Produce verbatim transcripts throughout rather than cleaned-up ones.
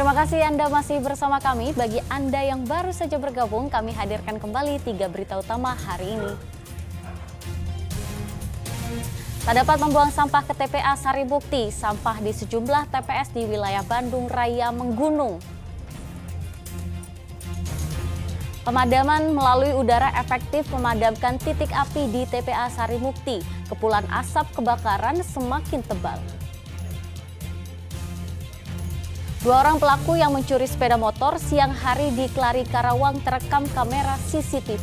Terima kasih Anda masih bersama kami. Bagi Anda yang baru saja bergabung, kami hadirkan kembali tiga berita utama hari ini. Tak dapat membuang sampah ke T P A Saribukti, sampah di sejumlah T P S di wilayah Bandung Raya menggunung. Pemadaman melalui udara efektif memadamkan titik api di T P A Sarimukti. Kepulan asap kebakaran semakin tebal. Dua orang pelaku yang mencuri sepeda motor siang hari di Kelari Karawang terekam kamera C C T V.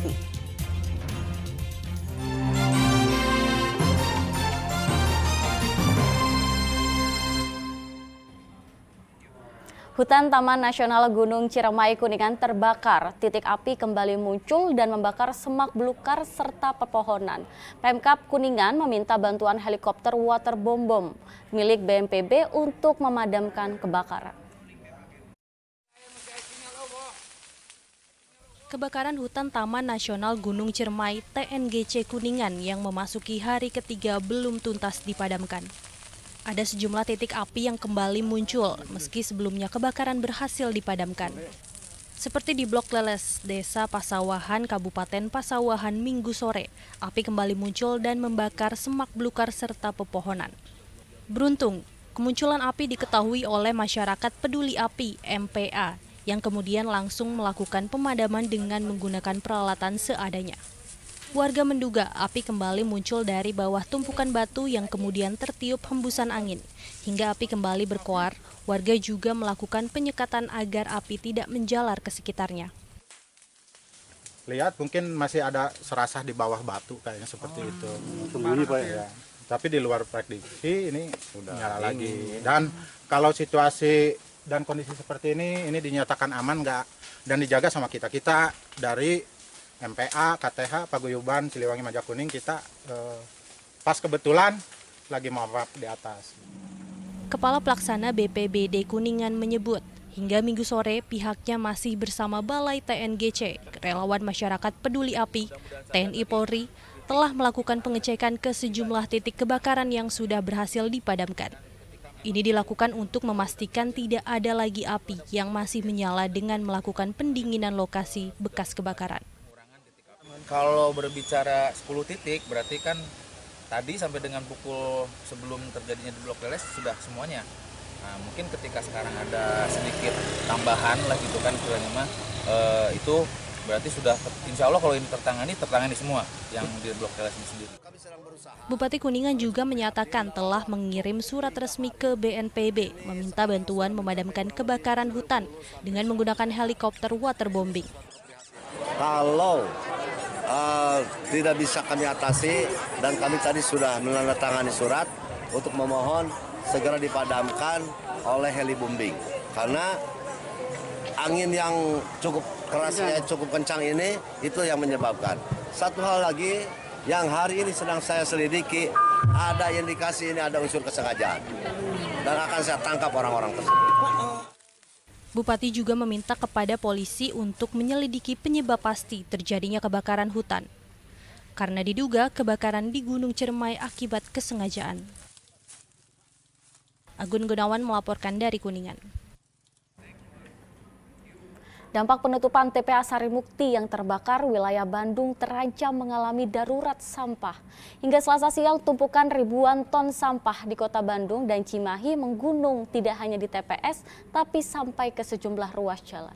Hutan Taman Nasional Gunung Ciremai Kuningan terbakar. Titik api kembali muncul dan membakar semak belukar serta pepohonan. Pemkab Kuningan meminta bantuan helikopter waterbombom milik B N P B untuk memadamkan kebakaran. Kebakaran hutan Taman Nasional Gunung Ciremai T N G C Kuningan yang memasuki hari ketiga belum tuntas dipadamkan. Ada sejumlah titik api yang kembali muncul meski sebelumnya kebakaran berhasil dipadamkan. Seperti di Blok Leles, Desa Pasawahan, Kabupaten Pasawahan Minggu sore, api kembali muncul dan membakar semak belukar serta pepohonan. Beruntung, kemunculan api diketahui oleh masyarakat peduli api M P A yang kemudian langsung melakukan pemadaman dengan menggunakan peralatan seadanya. Warga menduga api kembali muncul dari bawah tumpukan batu yang kemudian tertiup hembusan angin. Hingga api kembali berkoar, warga juga melakukan penyekatan agar api tidak menjalar ke sekitarnya. Lihat mungkin masih ada serasah di bawah batu kayaknya seperti oh, itu. Sembunyi Pak ya. Tapi di luar prediksi ini udah nyala lagi. Dan kalau situasi dan kondisi seperti ini, ini dinyatakan aman nggak dan dijaga sama kita-kita dari M P A, K T H, Paguyuban, Siliwangi, Majakuning, kita eh, pas kebetulan lagi mawap di atas. Kepala Pelaksana B P B D Kuningan menyebut, hingga Minggu sore pihaknya masih bersama Balai T N G C, relawan masyarakat peduli api, T N I Polri, telah melakukan pengecekan ke sejumlah titik kebakaran yang sudah berhasil dipadamkan. Ini dilakukan untuk memastikan tidak ada lagi api yang masih menyala dengan melakukan pendinginan lokasi bekas kebakaran. Kalau berbicara sepuluh titik, berarti kan tadi sampai dengan pukul sebelum terjadinya di Blok Leles sudah semuanya. Nah, mungkin ketika sekarang ada sedikit tambahan lah gitu kan, mah e, itu berarti sudah, insya Allah kalau ini tertangani, tertangani semua yang di Blok Leles ini sendiri. Bupati Kuningan juga menyatakan telah mengirim surat resmi ke B N P B meminta bantuan memadamkan kebakaran hutan dengan menggunakan helikopter waterbombing. Kalau Uh, tidak bisa kami atasi dan kami tadi sudah menandatangani surat untuk memohon segera dipadamkan oleh heli bombing karena angin yang cukup kerasnya cukup kencang ini itu yang menyebabkan. Satu hal lagi yang hari ini sedang saya selidiki, ada indikasi ini ada unsur kesengajaan dan akan saya tangkap orang-orang tersebut. Bupati juga meminta kepada polisi untuk menyelidiki penyebab pasti terjadinya kebakaran hutan. Karena diduga kebakaran di Gunung Ciremai akibat kesengajaan. Agun Gunawan melaporkan dari Kuningan. Dampak penutupan T P A Sarimukti yang terbakar, wilayah Bandung terancam mengalami darurat sampah. Hingga Selasa siang, tumpukan ribuan ton sampah di kota Bandung dan Cimahi menggunung tidak hanya di T P S, tapi sampai ke sejumlah ruas jalan.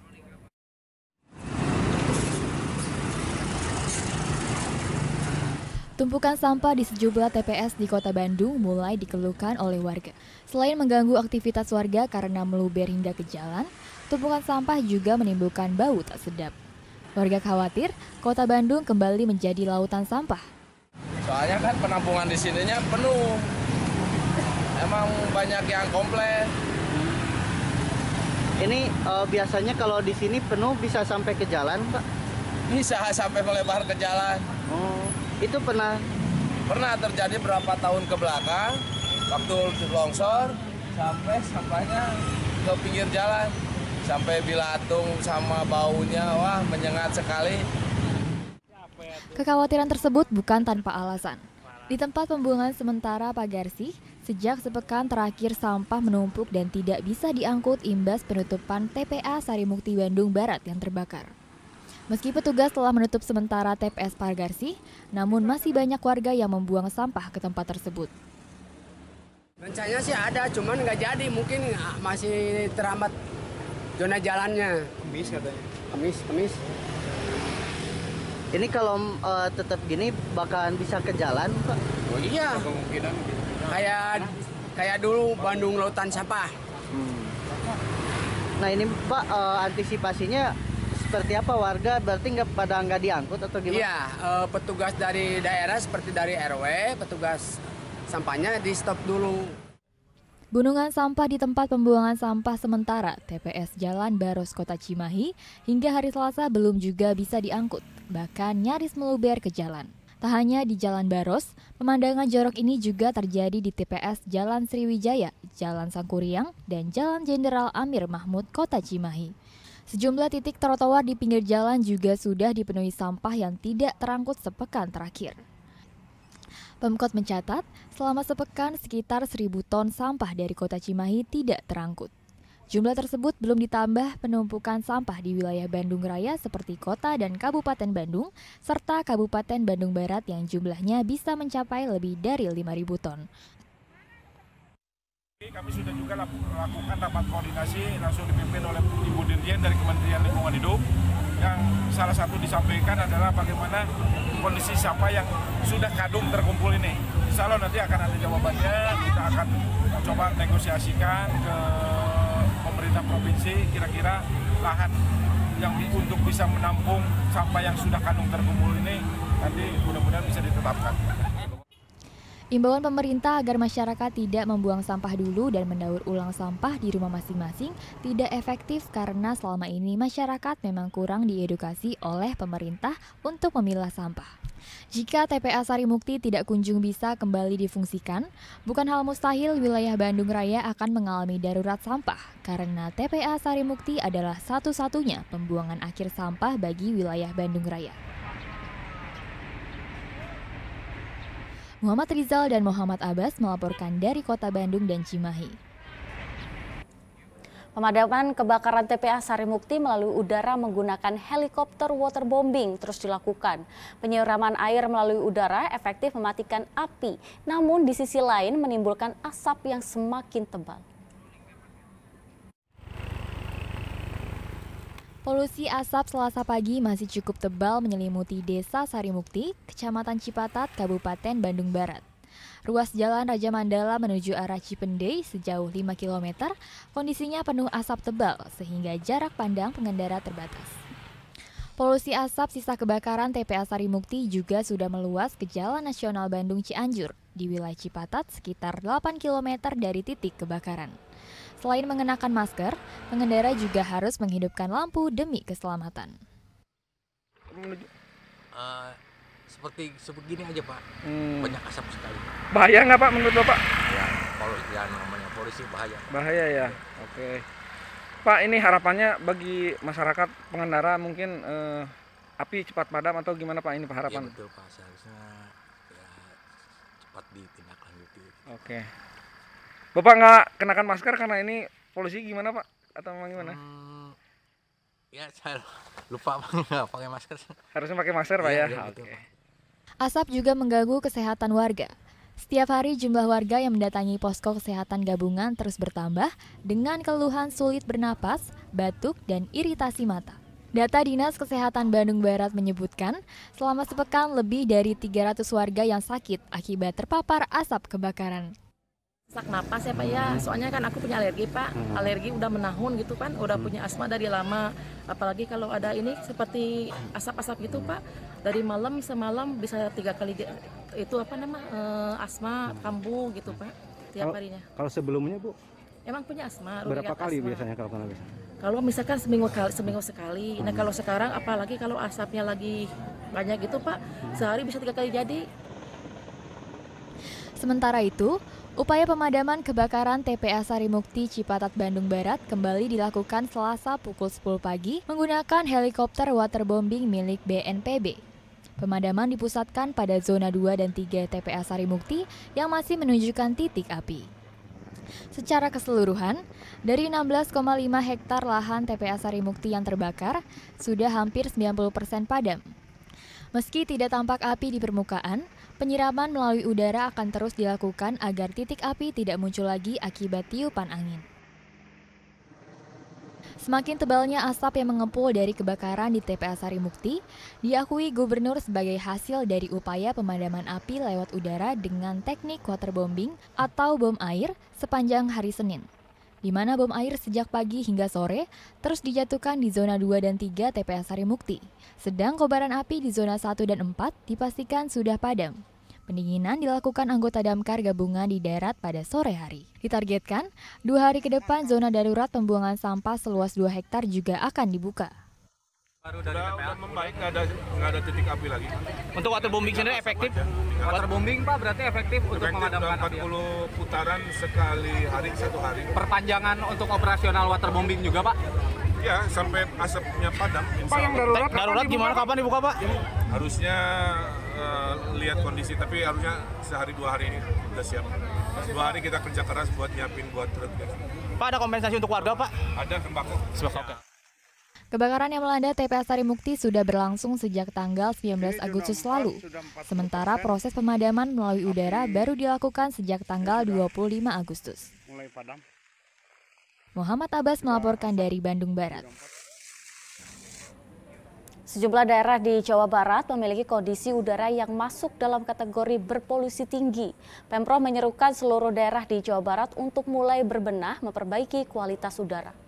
Tumpukan sampah di sejumlah T P S di kota Bandung mulai dikeluhkan oleh warga. Selain mengganggu aktivitas warga karena meluber hingga ke jalan, tumpukan sampah juga menimbulkan bau tak sedap. Warga khawatir kota Bandung kembali menjadi lautan sampah. Soalnya kan penampungan di sininya penuh. Emang banyak yang komplain. Ini uh, biasanya kalau di sini penuh bisa sampai ke jalan, Pak? Bisa sampai melebar ke jalan. Oh, itu pernah pernah terjadi berapa tahun ke belakang waktu longsor sampai sampahnya ke pinggir jalan. Sampai bilatung sama baunya, wah menyengat sekali. Kekhawatiran tersebut bukan tanpa alasan. Di tempat pembuangan sementara Pagarsi, Sejak sepekan terakhir sampah menumpuk dan tidak bisa diangkut imbas penutupan T P A Sarimukti Bandung Barat yang terbakar. Meski petugas telah menutup sementara T P S Pagarsi, namun masih banyak warga yang membuang sampah ke tempat tersebut. Rencananya sih ada, cuman nggak jadi, mungkin masih terhambat zona jalannya. Kemis katanya. Kemis, kemis. Ini kalau uh, tetap gini bakalan bisa ke jalan, Pak? Oh iya. Kemungkinan. Kayak kayak dulu Bandung Lautan Sampah. Hmm. Nah ini Pak, uh, antisipasinya seperti apa, warga berarti nggak pada nggak diangkut atau gimana? Iya, uh, petugas dari daerah seperti dari R W, petugas sampahnya di stop dulu. Gunungan sampah di tempat pembuangan sampah sementara T P S Jalan Baros Kota Cimahi hingga hari Selasa belum juga bisa diangkut, bahkan nyaris meluber ke jalan. Tak hanya di Jalan Baros, pemandangan jorok ini juga terjadi di T P S Jalan Sriwijaya, Jalan Sangkuriang, dan Jalan Jenderal Amir Mahmud Kota Cimahi. Sejumlah titik trotoar di pinggir jalan juga sudah dipenuhi sampah yang tidak terangkut sepekan terakhir. Pemkot mencatat, selama sepekan sekitar seribu ton sampah dari Kota Cimahi tidak terangkut. Jumlah tersebut belum ditambah penumpukan sampah di wilayah Bandung Raya seperti Kota dan Kabupaten Bandung, serta Kabupaten Bandung Barat yang jumlahnya bisa mencapai lebih dari lima ribu ton. Kami sudah juga lakukan rapat koordinasi langsung dipimpin oleh Ibu Dirjen dari Kementerian Lingkungan Hidup, yang salah satu disampaikan adalah bagaimana kondisi sampah yang sudah kadung terkumpul ini. Insya Allah nanti akan ada jawabannya, kita akan coba negosiasikan ke pemerintah provinsi kira-kira lahan yang untuk bisa menampung sampah yang sudah kadung terkumpul ini nanti mudah-mudahan bisa ditetapkan. Imbauan pemerintah agar masyarakat tidak membuang sampah dulu dan mendaur ulang sampah di rumah masing-masing tidak efektif karena selama ini masyarakat memang kurang diedukasi oleh pemerintah untuk memilah sampah. Jika T P A Sarimukti tidak kunjung bisa kembali difungsikan, bukan hal mustahil wilayah Bandung Raya akan mengalami darurat sampah karena T P A Sarimukti adalah satu-satunya pembuangan akhir sampah bagi wilayah Bandung Raya. Muhammad Rizal dan Muhammad Abbas melaporkan dari Kota Bandung dan Cimahi. Pemadaman kebakaran T P A Sarimukti melalui udara menggunakan helikopter waterbombing terus dilakukan. Penyiraman air melalui udara efektif mematikan api, namun di sisi lain menimbulkan asap yang semakin tebal. Polusi asap Selasa pagi masih cukup tebal menyelimuti Desa Sarimukti, Kecamatan Cipatat, Kabupaten Bandung Barat. Ruas jalan Raja Mandala menuju arah Cipendei sejauh lima kilometer, kondisinya penuh asap tebal sehingga jarak pandang pengendara terbatas. Polusi asap sisa kebakaran T P A Sarimukti juga sudah meluas ke Jalan Nasional Bandung Cianjur di wilayah Cipatat sekitar delapan kilometer dari titik kebakaran. Selain mengenakan masker, pengendara juga harus menghidupkan lampu demi keselamatan. Uh, seperti sebegini aja Pak, hmm. banyak asap sekali. Bahaya nggak Pak menurut Bapak? Ya, kalau ya namanya polisi bahaya. Bahaya ya, oke. Pak, ini harapannya bagi masyarakat pengendara mungkin eh, api cepat padam atau gimana Pak ini Pak harapan? Iya betul Pak, seharusnya ya, cepat ditindaklanjuti. Oke. Bapak nggak kenakan masker karena ini polusi gimana Pak? Atau memang gimana? Hmm, ya saya lupa nggak pakai masker. Harusnya pakai masker Pak ya? ya Oke. Asap juga mengganggu kesehatan warga. Setiap hari jumlah warga yang mendatangi posko kesehatan gabungan terus bertambah dengan keluhan sulit bernapas, batuk, dan iritasi mata. Data Dinas Kesehatan Bandung Barat menyebutkan, selama sepekan lebih dari tiga ratus warga yang sakit akibat terpapar asap kebakaran. Sesak napas ya Pak ya, soalnya kan aku punya alergi Pak, alergi udah menahun gitu kan, udah punya asma dari lama. Apalagi kalau ada ini seperti asap-asap gitu Pak, dari malam semalam bisa tiga kali itu apa nama e, asma kambuh gitu Pak, tiap harinya. Kalau sebelumnya Bu? Emang punya asma. Berapa kali asma. biasanya kalau kena biasanya? Kalau misalkan seminggu kali, seminggu sekali. Nah kalau sekarang apalagi kalau asapnya lagi banyak gitu Pak, sehari bisa tiga kali jadi. Sementara itu, upaya pemadaman kebakaran T P A Sarimukti Cipatat Bandung Barat kembali dilakukan Selasa pukul sepuluh pagi menggunakan helikopter waterbombing milik B N P B. Pemadaman dipusatkan pada zona dua dan tiga T P A Sarimukti yang masih menunjukkan titik api. Secara keseluruhan, dari enam belas koma lima hektar lahan T P A Sarimukti yang terbakar, sudah hampir sembilan puluh persen padam. Meski tidak tampak api di permukaan, penyiraman melalui udara akan terus dilakukan agar titik api tidak muncul lagi akibat tiupan angin. Semakin tebalnya asap yang mengepul dari kebakaran di T P A Sarimukti, diakui Gubernur sebagai hasil dari upaya pemadaman api lewat udara dengan teknik waterbombing atau bom air sepanjang hari Senin, di mana bom air sejak pagi hingga sore terus dijatuhkan di zona dua dan tiga T P A Sarimukti. Sedang kobaran api di zona satu dan empat dipastikan sudah padam. Pendinginan dilakukan anggota damkar gabungan di darat pada sore hari. Ditargetkan, dua hari ke depan zona darurat pembuangan sampah seluas dua hektar juga akan dibuka. Baru dari T P A udah membaik, nggak ada nggak ada titik api lagi. Untuk waterbombing sendiri efektif? Waterbombing Pak berarti efektif, efektif untuk memadamkan api. empat puluh putaran sekali hari satu hari. Perpanjangan untuk operasional waterbombing juga Pak? Ya, sampai asapnya padam. Pak yang darurat, darurat gimana, kapan dibuka Pak? Harusnya uh, lihat kondisi, tapi harusnya sehari dua hari ini sudah siap. Dua hari kita kerja keras buat nyiapin buat truk. Pak, ada kompensasi untuk warga Pak? Ada sembako. Sembako. Kebakaran yang melanda T P A Sarimukti sudah berlangsung sejak tanggal sembilan belas Agustus lalu. Sementara proses pemadaman melalui udara baru dilakukan sejak tanggal dua puluh lima Agustus. Mulai padam. Muhammad Abbas melaporkan dari Bandung Barat. Sejumlah daerah di Jawa Barat memiliki kondisi udara yang masuk dalam kategori berpolusi tinggi. Pemprov menyerukan seluruh daerah di Jawa Barat untuk mulai berbenah memperbaiki kualitas udara.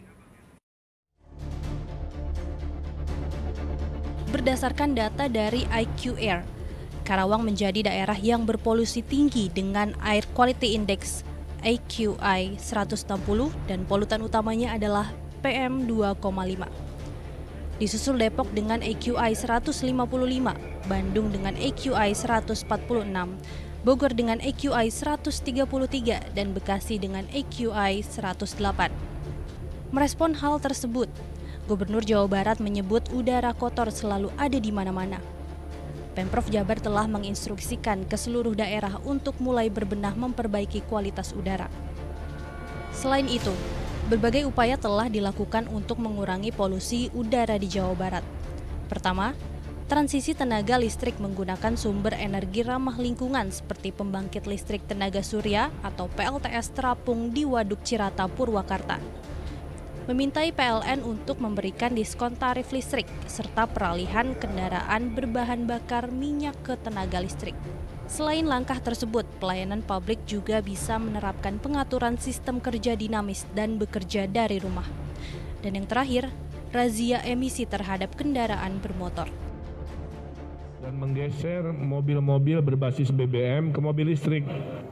Berdasarkan data dari I Q Air, Karawang menjadi daerah yang berpolusi tinggi dengan Air Quality Index A Q I seratus enam puluh dan polutan utamanya adalah P M dua koma lima. Disusul Depok dengan A Q I seratus lima puluh lima, Bandung dengan A Q I seratus empat puluh enam, Bogor dengan A Q I seratus tiga puluh tiga, dan Bekasi dengan A Q I seratus delapan. Merespon hal tersebut, Gubernur Jawa Barat menyebut udara kotor selalu ada di mana-mana. Pemprov Jabar telah menginstruksikan ke seluruh daerah untuk mulai berbenah memperbaiki kualitas udara. Selain itu, berbagai upaya telah dilakukan untuk mengurangi polusi udara di Jawa Barat. Pertama, transisi tenaga listrik menggunakan sumber energi ramah lingkungan seperti pembangkit listrik tenaga surya atau P L T S terapung di Waduk Cirata, Purwakarta. Memintai P L N untuk memberikan diskon tarif listrik serta peralihan kendaraan berbahan bakar minyak ke tenaga listrik. Selain langkah tersebut, pelayanan publik juga bisa menerapkan pengaturan sistem kerja dinamis dan bekerja dari rumah. Dan yang terakhir, razia emisi terhadap kendaraan bermotor. Dan menggeser mobil-mobil berbasis B B M ke mobil listrik.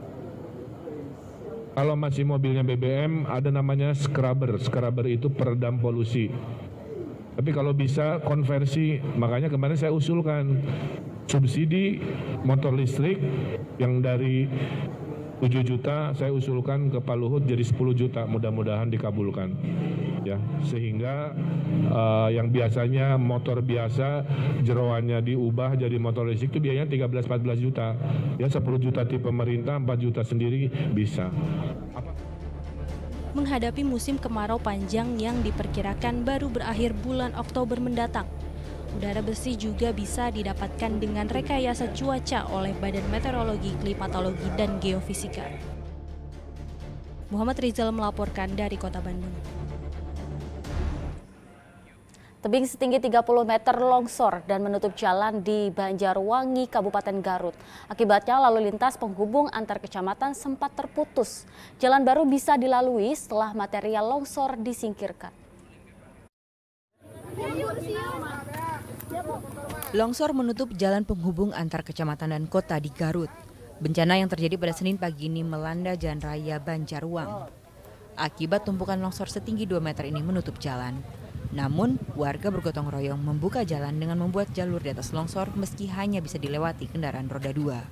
Kalau masih mobilnya B B M, ada namanya scrubber. Scrubber itu peredam polusi. Tapi kalau bisa konversi, makanya kemarin saya usulkan subsidi motor listrik yang dari tujuh juta saya usulkan ke Pak Luhut jadi sepuluh juta, mudah-mudahan dikabulkan. Ya, sehingga uh, yang biasanya motor biasa jeroannya diubah jadi motor listrik itu biayanya tiga belas sampai empat belas juta. Ya, sepuluh juta tipe pemerintah, empat juta sendiri bisa. Apa? Menghadapi musim kemarau panjang yang diperkirakan baru berakhir bulan Oktober mendatang, udara bersih juga bisa didapatkan dengan rekayasa cuaca oleh Badan Meteorologi, Klimatologi, dan Geofisika. Muhammad Rizal melaporkan dari Kota Bandung. Tebing setinggi tiga puluh meter longsor dan menutup jalan di Banjarwangi, Kabupaten Garut. Akibatnya lalu lintas penghubung antar kecamatan sempat terputus. Jalan baru bisa dilalui setelah material longsor disingkirkan. Longsor menutup jalan penghubung antar kecamatan dan kota di Garut. Bencana yang terjadi pada Senin pagi ini melanda Jalan Raya Banjarwang. Akibat tumpukan longsor setinggi dua meter ini menutup jalan. Namun, warga bergotong royong membuka jalan dengan membuat jalur di atas longsor meski hanya bisa dilewati kendaraan roda dua.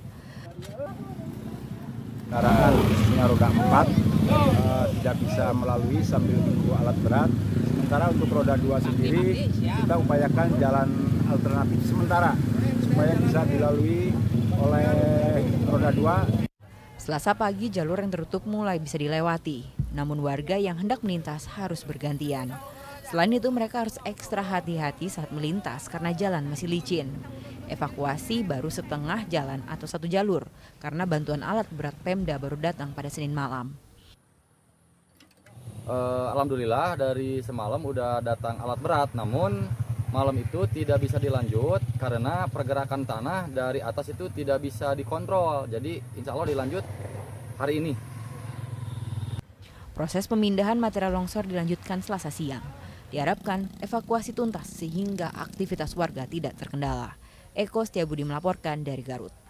Kendaraan punya roda empat uh, tidak bisa melalui sambil menunggu alat berat. Sementara untuk roda dua sendiri kita upayakan jalan alternatif sementara supaya bisa dilalui oleh roda dua. Selasa pagi jalur yang tertutup mulai bisa dilewati, namun warga yang hendak melintas harus bergantian. Selain itu mereka harus ekstra hati-hati saat melintas karena jalan masih licin. Evakuasi baru setengah jalan atau satu jalur karena bantuan alat berat Pemda baru datang pada Senin malam. Uh, Alhamdulillah dari semalam udah datang alat berat, namun malam itu tidak bisa dilanjut karena pergerakan tanah dari atas itu tidak bisa dikontrol. Jadi insya Allah dilanjut hari ini. Proses pemindahan material longsor dilanjutkan Selasa siang. Diharapkan evakuasi tuntas sehingga aktivitas warga tidak terkendala. Eko Setiabudi melaporkan dari Garut.